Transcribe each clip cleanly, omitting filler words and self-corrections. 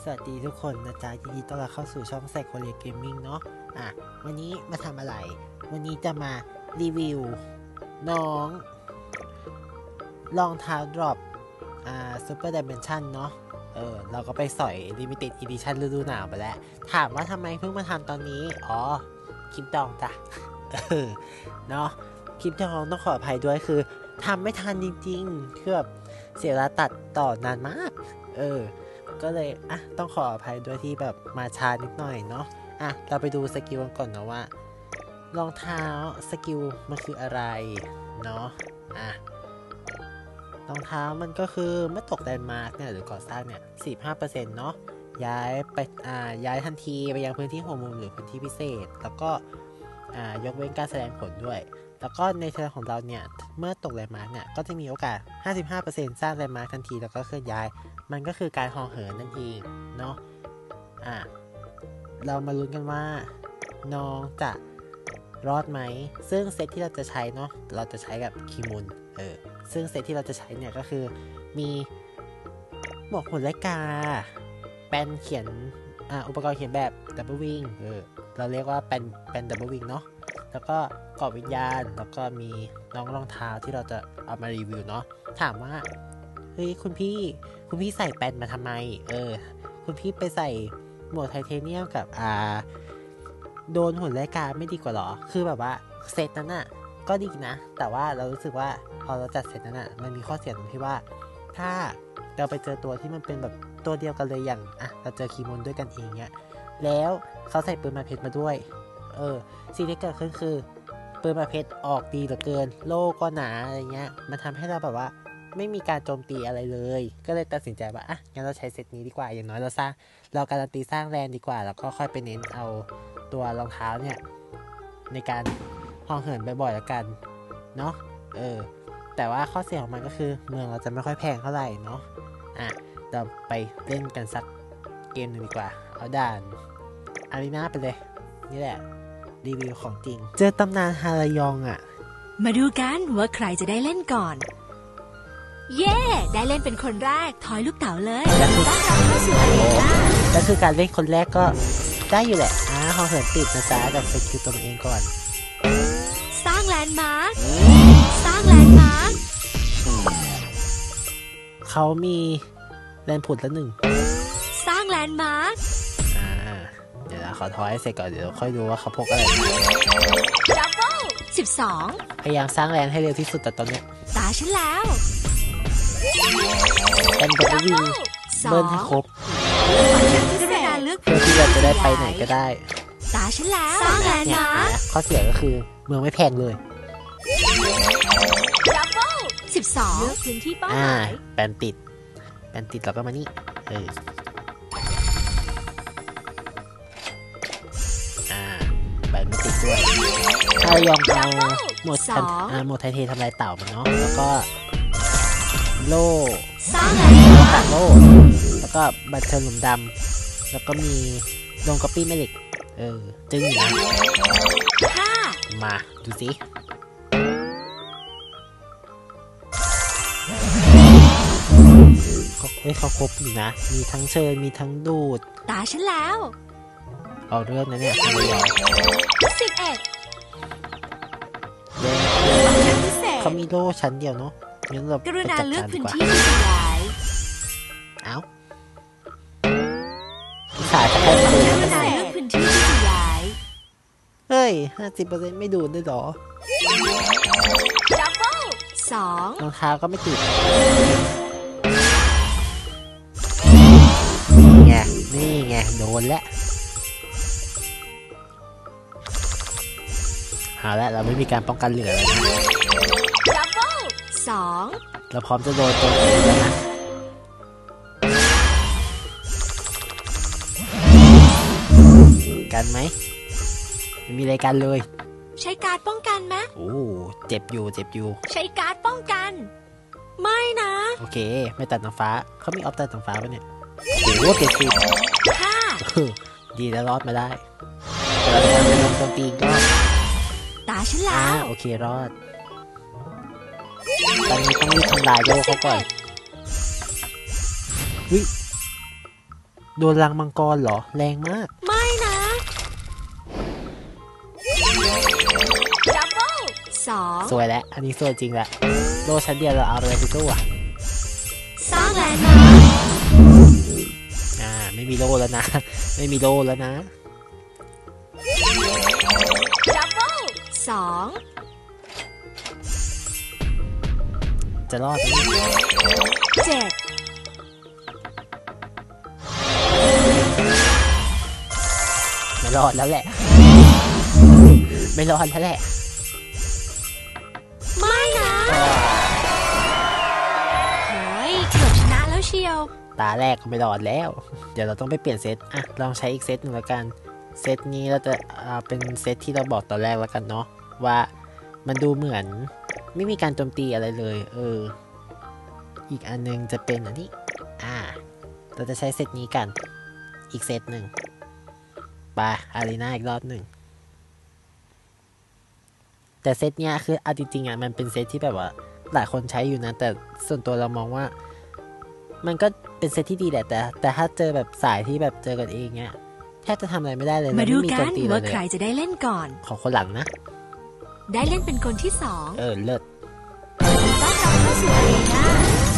วัสดีทุกคนนะจ๊ะยินดีต้อนรับเข้าสู่ช่องไซโคเรียเกมมิ่งเนาะวันนี้มาทำอะไรวันนี้จะมารีวิวน้องรองเท้าดรอปซูเปอร์ดิเมนชันเนาะเราก็ไปสอยลิมิเต็ดอีดิชั่นฤดูหนาวไปแล้วถามว่าทำไมเพิ่งมาทำตอนนี้คลิปดองจ้ะเนาะคลิปดองต้องขออภัยด้วยคือทำไม่ทันจริงๆคือแบบเสียเวลาตัดต่อนานมากก็เลยต้องขออภัยด้วยที่แบบมาช้านิดหน่อยเนาะเราไปดูสกิลกันก่อนนะว่ารองเท้าสกิลมันคืออะไรเนาะรองเท้ามันก็คือเมื่อตกแลนด์มาร์กเนี่ยหรือก่อสร้างเนี่ย 45% เนาะย้ายไปย้ายทันทีไปยังพื้นที่หัวมุมหรือพื้นที่พิเศษแล้วก็ยกเว้นการแสดงผลด้วยแล้วก็ในเทอร์ของเราเนี่ยเมื่อตกแลนด์มาร์กเนี่ยก็จะมีโอกาส 55% สร้างแลนด์มาร์กทันทีแล้วก็เคลื่อนย้ายมันก็คือการห่อเหินนั่นเองเนาะเรามาลุ้นกันว่าน้องจะรอดไหมซึ่งเซตที่เราจะใช้เนาะเราจะใช้กับคีมุนซึ่งเซตที่เราจะใช้เนี่ยก็คือมีหมวกหุ่นไลกาแป้นเขียนอุปกรณ์เขียนแบบดับเบิลวิงเราเรียกว่าเป็นดับเบิลวิงเนาะแล้วก็กรอบวิญญาณแล้วก็มีน้องรองเท้าที่เราจะเอามารีวิวเนาะถามว่าเฮ้ยคุณพี่ใส่แป้นมาทำไมคุณพี่ไปใส่หมวกไทเทเนียมกับโดนหุ่นไลกาไม่ดีกว่าหรอคือแบบว่าเซตนั้นน่ะก็ดีนะแต่ว่าเรารู้สึกว่าพอเราจัดเซตนั้นน่ะมันมีข้อเสียตรงที่ว่าถ้าเราไปเจอตัวที่มันเป็นแบบตัวเดียวกันเลยอย่างเราเจอคีมอนด้วยกันเองเนี่ยแล้วเขาใส่ปืนมาเพชรมาด้วยสิ่งที่เกิดขึ้นคือปืนมาเพชรออกดีเหลือเกินโล่ก็หนาอะไรเงี้ยมันทำให้เราแบบว่าไม่มีการโจมตีอะไรเลยก็เลยตัดสินใจว่างั้นเราใช้เซตนี้ดีกว่าอย่างน้อยเราการันตีสร้างแลนดีกว่าแล้วก็ค่อยไปเน้นเอาตัวรองเท้าเนี่ยในการห่อเหินบ่อยๆแล้วกันเนาะแต่ว่าข้อเสียของมันก็คือเมืองเราจะไม่ค่อยแพงเท่าไหร่เนาะเราไปเล่นกันสักเกมหนึ่งดีกว่าเอาด่านอารีนาไปเลยนี่แหละรีวิวของจริงเจอตำนานฮารายองมาดูกันว่าใครจะได้เล่นก่อนเย่ได้เล่นเป็นคนแรกทอยลูกเต๋าเลยต้อนรับเข้าสู่อารีนาก็คือการเล่นคนแรกก็ได้อยู่แหละห่อเหินติดนะจ๊ะกับสกิลตัวเองก่อนสร้างแลนด์มาร์คสร้างแลนด์มาร์คเขามีแลนด์ผุดละหนึ่งสร้างแลนด์มาร์คเดี๋ยวเราขอทอยให้เสร็จก่อนเดี๋ยวค่อยดูว่าเขาพกอะไรดับเบิ้ล12 พยายามสร้างแลนด์ให้เร็วที่สุดแต่ตอนนี้ตาฉันแล้วเป็นดับเบิลวิงเบิ้ลให้ครบเพื่อที่เราจะได้ไปไหนก็ได้ตาฉันแล้วสร้างแลนด์มาร์คข้อเสียก็คือเมืองไม่แพงเลยดับเบิ้ล12เลือกพื้นที่เป้าหมายแปนติดแล้วก็มานี่แปนไม่ติดด้วยถ้ายอมเอาหมดไทเททำลายเต่ามันเนาะแล้วก็โล่สร้างแลนด์มาร์คโล่แล้วก็บัตรเชิญหลุมดำแล้วก็มีลงก๊อปปี้แม่เหล็กจึ้งนะมาดูสิเขาครบอยู่นะมีทั้งเชิญมีทั้งดูดตาฉันแล้วเอาเรื่องนะเนี่ย 11 เขามีโล่ชั้นเดียวเนาะงั้นเรากรุณาเลือกพื้นที่ที่จะย้ายสายจะแค่ดูกรุณาเลือกพื้นที่ที่จะย้ายเฮ้ย 50% ไม่ดูดด้วยหรอดับเบิ้ล2 รองเท้าก็ไม่ติดนี่ไงโดนแล้วเอาละเราไม่มีการป้องกันเหลือแล้วนะดับเบิ้ล2 เราพร้อมจะโดนตัวเองแล้วนะกันไหมไม่มีอะไรกันเลยใช้การ์ดป้องกันไหมเจ็บอยู่ใช้การ์ดป้องกันไม่นะโอเคไม่ตัดน้ำฟ้าเขามีออฟตัดน้ำฟ้าปะเนี่ย70ดีแล้วรอดมาได้แต่เราจะลงโจมตีก็ตาฉันแล้วโอเครอดตอนนี้ต้องรีบทำลายโยเขาก่อนโดนรังมังกรเหรอแรงมากไม่นะดับเบิล2 สวยแล้วอันนี้สวยจริงแหละโลชั้นเดียวเราเอาอะไรไปสู้อ่ะสร้างแลนด์มาร์คไม่มีโลแล้วนะไม่มีโลแล้วนะดับเบิล2 จะรอดไหม 7 ไม่รอดแล้วแหละไม่รอดแล้วแหละไม่นะเฮ้ยเกือบชนะแล้วเชียวตาแรกก็ไม่รอดแล้วเดี๋ยวเราต้องไปเปลี่ยนเซตอ่ะลองใช้อีกเซตหนึ่งแล้วกันเซตนี้เราจะเป็นเซตที่เราบอกตอนแรกแล้วกันเนาะว่ามันดูเหมือนไม่มีการโจมตีอะไรเลยอีกอันนึงจะเป็นอันนี้เราจะใช้เซตนี้กันอีกเซตหนึ่งไปอารีนาอีกรอบหนึ่งแต่เซตเนี้ยคือเอาจริงๆมันเป็นเซตที่แบบว่าหลายคนใช้อยู่นะแต่ส่วนตัวเรามองว่ามันก็เป็นเซตที่ดีแหละแต่ถ้าเจอแบบสายที่แบบเจอกันเองเนี้ยแทบจะทำอะไรไม่ได้เลยมาดูกันว่าใครจะได้เล่นก่อนของคนหลังนะได้เล่นเป็นคนที่2 เลิศต้อนรับเข้าสู่อารีนา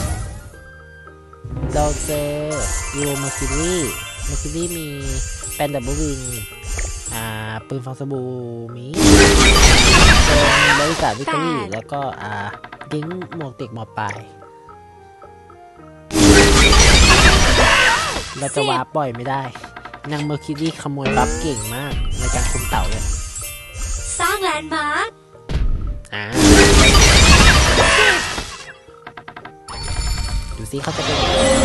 เราเจอยูโรมาคิรี่มีแปนดับเบิลวิงปืนฟองสบู่มีเป็นบริษัทวิกฤตแล้วก็ดิ้งหมวกเด็กม.ปลายเราจะวาร์ปบ่อยไม่ได้นางเมอร์คิวรี่ขโมยบัฟเก่งมากในการคุมเต่าเลยสร้างแลนด์มาร์คดูซิเขาจะเป็น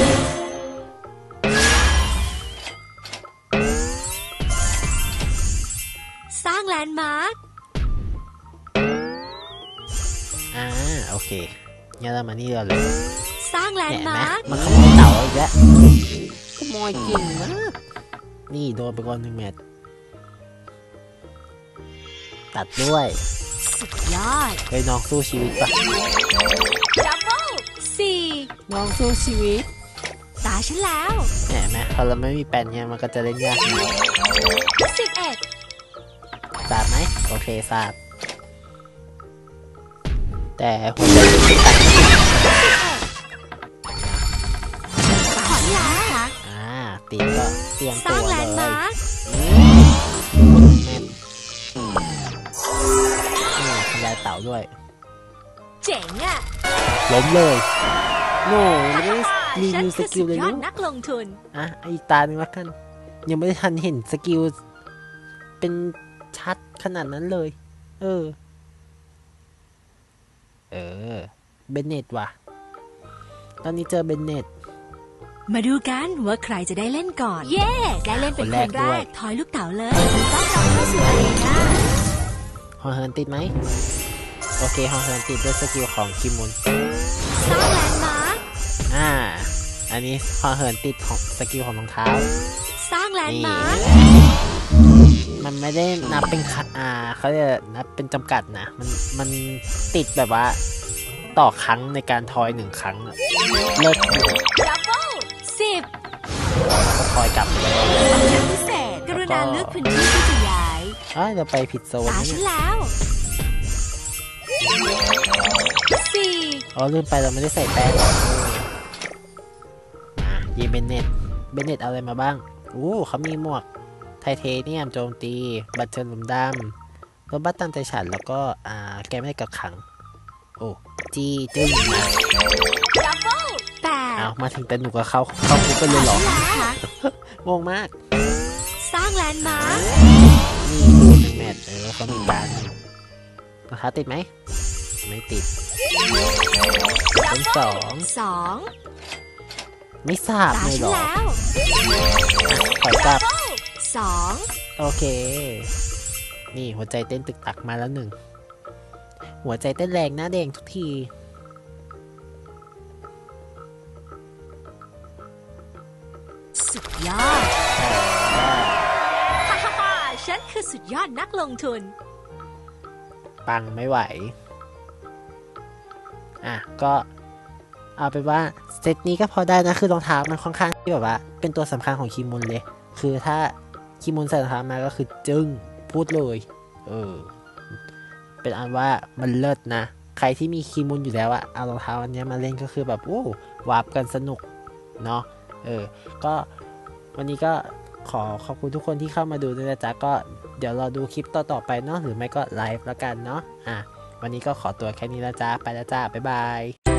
สร้างแลนด์มาร์คโอเคงั้นเรามานี่เราเลยสร้างแลนด์มาร์คมันขโมยเต่าอีกแล้วขโมยเก่งมากนี่โดนไปก่อน1 เม็ดตัดด้วยสุดยอดเฮ้ยน้องสู้ชีวิตปะดับเบิล4 น้องสู้ชีวิตตาฉันแล้วเห็นไหมพอเราไม่มีแปนเนี่ยมันก็จะเล่นยาก 11 ทราบไหมโอเคทราบแต่หัวใจไม่ตัดขอที่แล้วตีก็เตรียมตัวเลยแม่ทำลายเต่าด้วยเจ๋งอ่ะล้มเลยโน่ไม่ได้รีวิวสกิลเลยลูกนักลงทุนอีกตาหนึ่งละกันยังไม่ได้ทันเห็นสกิลเป็นชัดขนาดนั้นเลยเบนเน็ตว่ะตอนนี้เจอเบนเน็ตมาดูกันว่าใครจะได้เล่นก่อนเย่ได้เล่นเป็นคนแรกทอยลูกเต๋าเลยต้อนรับเข้าสู่อารีนาฮอเฮิร์นติดไหมโอเคฮอเฮิร์นติดด้วยสกิลของคิมุนสร้างแลนด์มาร์คอันนี้ฮอเฮิร์นติดของสกิลของรองเท้าสร้างแลนด์มาร์คมันไม่ได้นับเป็นเขาจะนับเป็นจำกัดนะมันติดแบบว่าต่อครั้งในการทอย1 ครั้งเลิศดับเบิล10 ก็ทอยกลับชั้นพิเศษกรุณาเลือกพื้นที่ที่จะย้ายเราไปผิดโซนตาฉันแล้ว4 ลืมไปเราไม่ได้ใส่แป้งยีเบนเน็ตเอาอะไรมาบ้างเขามีหมวกไทเทเนียมโจมตีบัตรเชิญหลุมดำรถบัสตามใจฉันแล้วก็แกไม่ได้กักขังจีจึ้งนะดับเบิล8 มาถึงแต่หนูกับเขาคุกกันเลยเหรองงมากสร้างแลนด์มาร์คนี่ดู1 แมตช์เขามีการนะคะติดไหมไม่ติดเป็น2ไม่ทราบเลยหรอขอกลับ 2 โอเคนี่หัวใจเต้นตึกตักมาแล้ว1หัวใจเต้นแรงหน้าแดงทุกทีสุดยอดฉันคือสุดยอดนักลงทุนปังไม่ไหวก็เอาเป็นว่าเซตนี้ก็พอได้นะคือรองเท้ามันค่อนข้างที่แบบว่าเป็นตัวสำคัญของคีมุนเลยคือถ้าคีมุนใส่รองเท้ามาก็คือจึ้งพูดเลยเป็นอันว่ามันเลิศนะใครที่มีคีมุนอยู่แล้วอะเอารองเท้าอันนี้มาเล่นก็คือแบบโอ้วาร์ปกันสนุกเนาะก็วันนี้ก็ขอบคุณทุกคนที่เข้ามาดูด้วยนะจ๊ะก็เดี๋ยวเราดูคลิปต่อไปเนาะหรือไม่ก็ไลฟ์แล้วกันเนาะวันนี้ก็ขอตัวแค่นี้แล้วจ้าไปแล้วจ้าบ๊ายบาย